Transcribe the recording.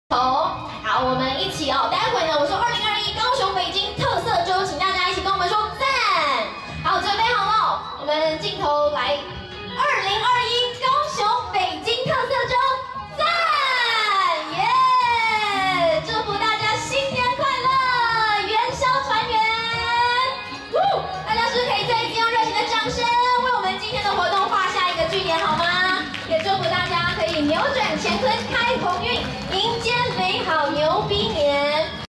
好，我们一起哦。待会呢，我说2021高雄北京特色周，请大家一起跟我们说赞。好，准备好了，我们镜头来，2021。